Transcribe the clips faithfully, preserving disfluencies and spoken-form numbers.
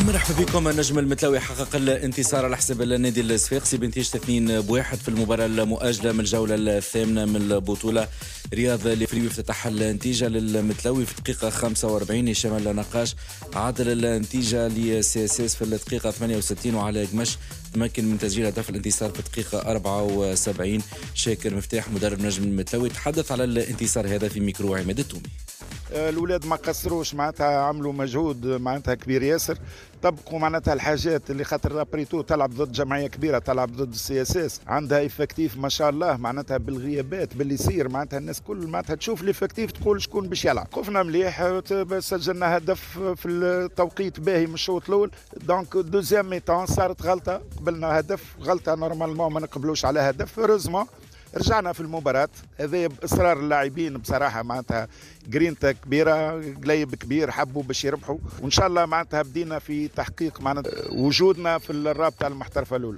مرحبا بكم. النجم المتلوي حقق الانتصار على حساب النادي الصفاقسي بنتيجة اثنين بواحد في المباراة المؤجلة من الجولة الثامنة من البطولة. رياض الفريوي افتتح النتيجة للمتلوي في الدقيقة خمسة وأربعين. هشام النقاش عادل النتيجة لسي اس اس في الدقيقة ثمانية وستين، وعلى قمش تمكن من تسجيل هدف الانتصار في الدقيقة أربعة وسبعين. شاكر مفتاح مدرب نجم المتلوي تحدث على الانتصار هذا في ميكرو عماد التومي. الولاد ما قصروش، معناتها عملوا مجهود معناتها كبير ياسر، طبقوا معناتها الحاجات اللي خاطر ابريتو تلعب ضد جمعيه كبيره، تلعب ضد السي اس اس، عندها افكتيف ما شاء الله، معناتها بالغيابات باللي يصير معناتها الناس كل معناتها تشوف الافكتيف تقول شكون باش يلعب. وقفنا مليح، سجلنا هدف في التوقيت باهي من الشوط الاول. دونك دوزيام ميتون صارت غلطه، قبلنا هدف غلطه نورمالمون ما نقبلوش على هدف. روزمون رجعنا في المباراة. هذا بإصرار اللاعبين بصراحة، معناتها جرينتا كبيرة، قليب كبير، حبوا باش يربحوا، وإن شاء الله معناتها بدينا في تحقيق معناتها وجودنا في الرابطة المحترفة الأولى.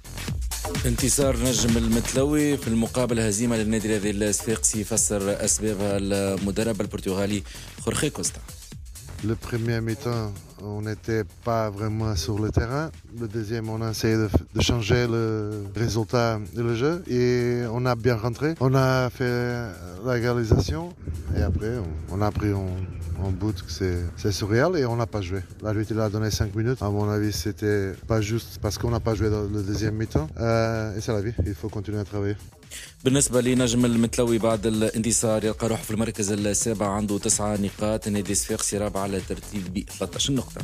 انتصار نجم المتلوي في المقابل هزيمة للنادي الذي الصفاقسي، يفسر أسبابها المدرب البرتغالي خورخي كوستا. Le premier mi-temps, on n'était pas vraiment sur le terrain. Le deuxième, on a essayé de, de changer le résultat de le jeu et on a bien rentré. On a fait la égalisation et après, on, on a pris en, en but que c'est surréal et on n'a pas joué. L'arbitre il a donné cinq minutes. À mon avis, c'était pas juste parce qu'on n'a pas joué dans le deuxième mi-temps. Euh, et c'est la vie, il faut continuer à travailler. بالنسبة لنجم المتلوي بعد الانتصار يلقى روحه في المركز السابع، عنده تسعة نقاط. النادي الصفاقسي رابع على الترتيب ب ثلاثة عشر نقطة.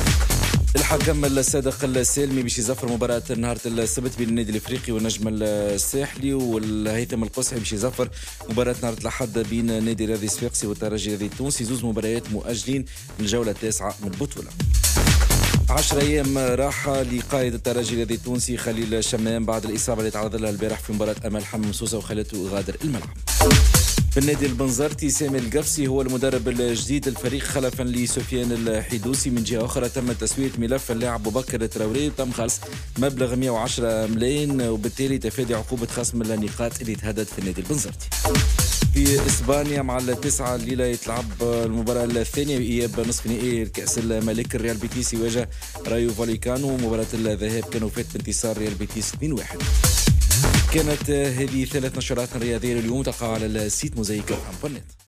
الحكم الصادق السالمي باش يزفر مباراة نهار السبت بين النادي الافريقي والنجم الساحلي، والهيثم القصحي باش يزفر مباراة نهار الأحد بين النادي الرياضي الصفاقسي والترجي الرياضي التونسي، زوز مباريات مؤجلين من الجولة التاسعة من البطولة. عشر أيام راحة لقائد الترجي الرياضي التونسي خليل الشمام بعد الإصابة اللي تعرض لها البارح في مباراة أمل حمام سوسة وخلته غادر الملعب. في النادي البنزرتي سامي القفصي هو المدرب الجديد الفريق خلفا لسفيان الحدوسي. من جهة أخرى تم تسوية ملف اللاعب أبو بكر تراوري وتم خلص مبلغ مئة وعشرة ملايين، وبالتالي تفادي عقوبة خصم النقاط اللي تهدد في النادي البنزرتي. في اسبانيا مع التسعة الليلة يتلعب المباراة الثانية بإياب نصف نهائي كأس الملك. الريال بيتيس يواجه رايو فاليكانو. مباراة الذهاب كانوا فات بانتصار ريال بيتيس اثنين واحد. كانت هذه ثلاث نشرات رياضية اليوم، تقع على السيت موزايك دوت نت.